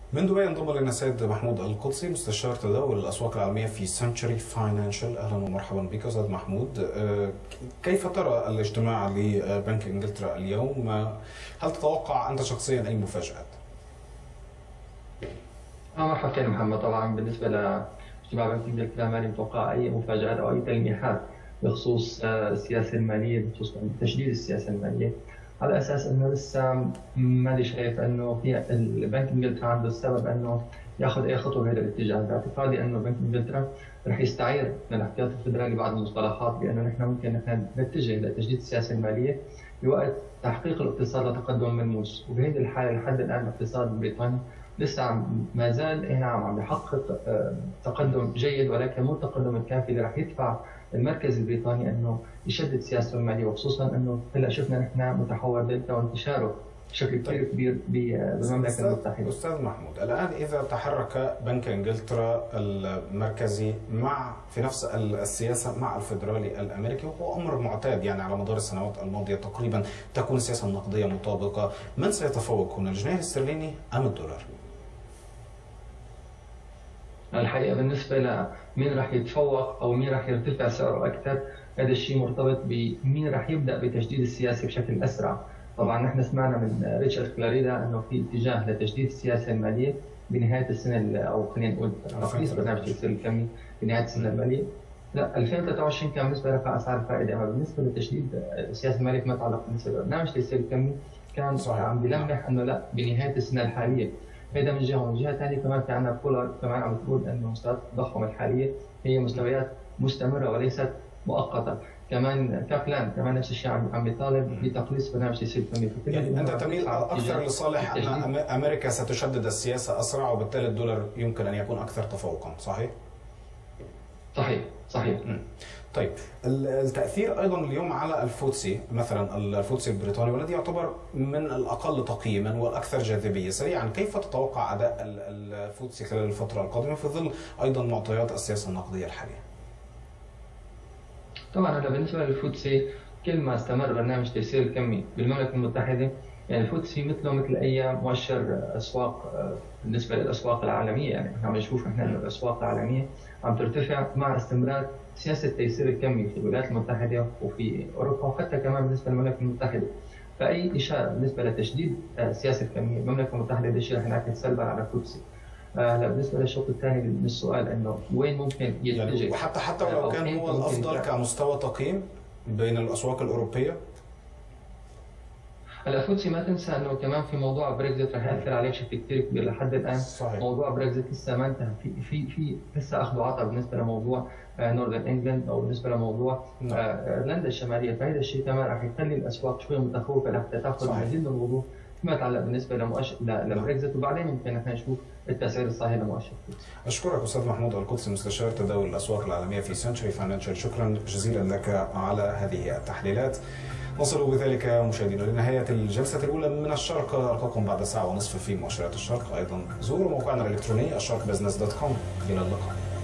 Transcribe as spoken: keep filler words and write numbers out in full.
من دبي ينضم لنا السيد محمود القدسي مستشار تداول الاسواق العالميه في سنتشري فاينانشال. اهلا ومرحبا بك استاذ محمود. كيف ترى الاجتماع لبنك انجلترا اليوم؟ هل تتوقع انت شخصيا اي مفاجات؟ اه مرحبا محمد. طبعا بالنسبه لاجتماع بنك انجلترا ماني متوقع اي مفاجات او اي تلميحات بخصوص السياسه الماليه، بخصوص تشديد السياسه الماليه، على اساس انه لسه ماني شايف انه في البنك انجلترا عنده السبب انه ياخذ اي خطوه بهذا الاتجاه. باعتقادي انه بنك انجلترا رح يستعير من الاحتياطي الفدرالي بعض المصطلحات بانه نحن ممكن نحن نتجه لتجديد السياسه الماليه بوقت تحقيق الاقتصاد لتقدم ملموس، وبهذه الحاله لحد الان الاقتصاد البريطاني لسه ما زال اي نعم عم يحقق تقدم جيد، ولكن مو التقدم الكافي اللي رح يدفع المركز البريطاني انه يشدد سياسته الماليه، وخصوصا انه هلا شفنا نحن متحور دلتا وانتشاره بشكل كثير كبير بالمملكه المتحده. استاذ محمود، الان اذا تحرك بنك انجلترا المركزي مع في نفس السياسه مع الفدرالي الامريكي، وهو امر معتاد يعني على مدار السنوات الماضيه تقريبا تكون السياسه النقديه مطابقه، من سيتفوق هنا الجنيه الاسترليني ام الدولار؟ الحقيقه بالنسبه لمين راح يتفوق او مين راح يرتفع سعره اكثر، هذا الشيء مرتبط بمين راح يبدا بتجديد السياسه بشكل اسرع. طبعا نحن سمعنا من ريتشارد كلاريدا انه في اتجاه لتجديد السياسه الماليه بنهايه السنه، او خلينا نقول تقليص برنامج التيسير الكمي بنهايه السنه الماليه. لا ألفين وثلاثة وعشرين كان بالنسبه لرفع اسعار الفائده، اما بالنسبه لتجديد السياسه الماليه فيما يتعلق بالنسبه لبرنامج التيسير الكمي كان صحيح. عم بيلمح انه لا بنهايه السنه الحاليه. هذا من جهه، ومن جهه ثانيه كمان في عندنا بولر كمان عم بتقول انه مستويات التضخم الحاليه هي مستويات مستمره وليست مؤقته. كمان كابلان كمان نفس الشيء عم يطالب بتقليص برنامج تيسير الكمي. يعني انت تميل اكثر لصالح ان امريكا ستشدد السياسه اسرع، وبالتالي الدولار يمكن ان يكون اكثر تفوقا، صحيح؟ صحيح صحيح. م. طيب التاثير ايضا اليوم على الفوتسي، مثلا الفوتسي البريطاني والذي يعتبر من الاقل تقييما والاكثر جاذبيه، سريعا كيف تتوقع اداء الفوتسي خلال الفتره القادمه في ظل ايضا معطيات السياسه النقديه الحاليه؟ طبعا هلا بالنسبه للفوتسي كل ما استمر برنامج تيسير الكمي بالمملكه المتحده، يعني الفوتسي مثله مثل اي مؤشر اسواق بالنسبه للاسواق العالميه، يعني عم نشوف نحن انه الاسواق العالميه عم ترتفع مع استمرار سياسه التيسير الكمي في الولايات المتحده وفي اوروبا، وحتى كمان بالنسبه للمملكه المتحده. فاي اشاره بالنسبه لتشديد السياسه الكميه المملكه المتحده هذا الشيء رح ينعكس سلبا على الفوتسي. هلا بالنسبه للشق الثاني من السؤال انه وين ممكن يتجه، يعني وحتى حتى ولو كان هو الافضل كمستوى تقييم بين الاسواق الاوروبيه. هلا الفوتسي ما تنسى انه كمان في موضوع بريكزيت رح ياثر عليه بشكل كثير كبير لحد الان. صحيح. موضوع بريكزيت لسه ما انتهى، في في في لسه اخذ وعطاء بالنسبه لموضوع نورثرن انجلاند او بالنسبه لموضوع ايرلندا الشماليه، فهذا الشيء كمان رح يخلي الاسواق شوي متخوفه لحتى تاخذ مزيد من الوضوح فيما يتعلق بالنسبه لمؤشر لبريكزيت، وبعدين ممكن نحن نشوف التسعير الصحيح لمؤشر الفوتسي. اشكرك استاذ محمود القدسي مستشار تداول الاسواق العالميه في سنتشري فاينانشال، شكرا جزيلا لك على هذه التحليلات. نصل بذلك مشاهدينا لنهايه الجلسه الاولى من الشرق، القاكم بعد ساعه ونصف في مؤشرات الشرق. ايضا زوروا موقعنا الالكتروني الشرق بزنس دوت كوم. الى اللقاء.